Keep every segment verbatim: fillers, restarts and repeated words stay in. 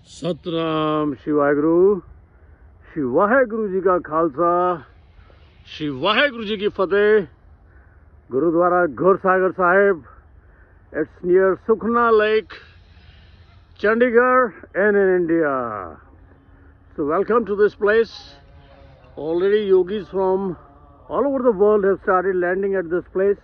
सतनाम श्री वाहेगुरु। श्री वाहेगुरु जी का खालसा, श्री वाहेगुरु जी की फतेह। Gurdwara घोरसागर Sahib, it's near Sukhna Lake, Chandigarh and in India. So welcome to this place. Already yogis from all over the world have started landing at this place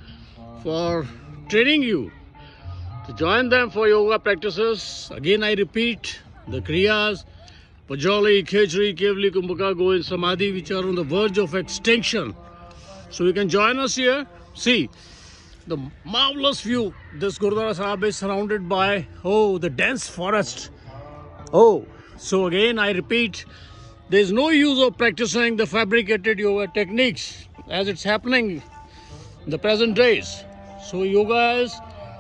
for training you to join them for yoga practices. Again I repeat, the Kriyas, Pajoli, Khechri, Kevli, Kumbhaka, go in Samadhi, which are on the verge of extinction. So you can join us here. See the marvelous view. This Gurudwara Sahib is surrounded by, oh, the dense forest. Oh, so again I repeat, there is no use of practicing the fabricated yoga techniques as it's happening in the present days. So yoga is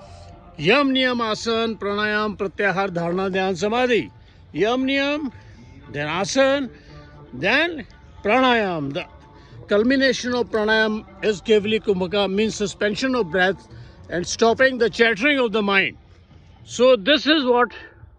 Yam Niyam Asan, Pranayam, Pratyahar, Dharana, Dhyan, Samadhi. Yam Niyam, then Asan, then Pranayam. The culmination of Pranayam is Kevali Kumbhaka, means suspension of breath and stopping the chattering of the mind. So this is what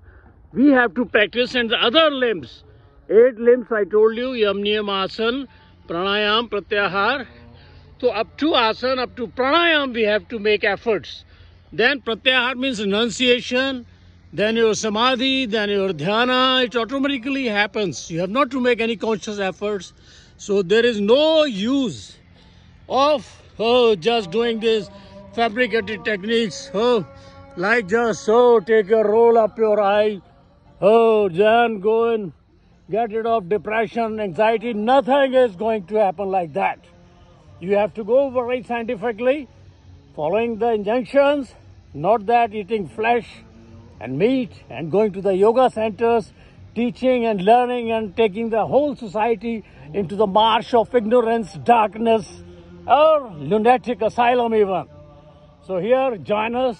we have to practice, and the other limbs, eight limbs I told you, Yam Niyam Asan, Pranayam, Pratyahar. So up to Asan, up to Pranayam we have to make efforts. Then Pratyahar means renunciation, then your Samadhi, then your Dhyana. It automatically happens. You have not to make any conscious efforts. So there is no use of oh, just doing this fabricated techniques. Oh, like just so take a roll up your eye. Oh, then go and get rid of depression, anxiety. Nothing is going to happen like that. You have to go very scientifically, following the injunctions, not that eating flesh and meat and going to the yoga centers, teaching and learning and taking the whole society into the marsh of ignorance, darkness, or lunatic asylum even. So here, join us,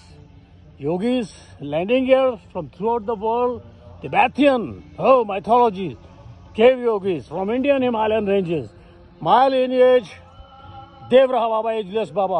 yogis landing here from throughout the world, Tibetan, oh, mythologies, cave yogis from Indian Himalayan ranges. My lineage, Devraha Baba, Ageless Baba.